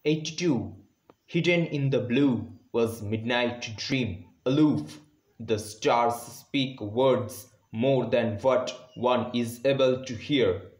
82. Hidden in the blue was midnight dream, aloof. The stars speak words more than what one is able to hear.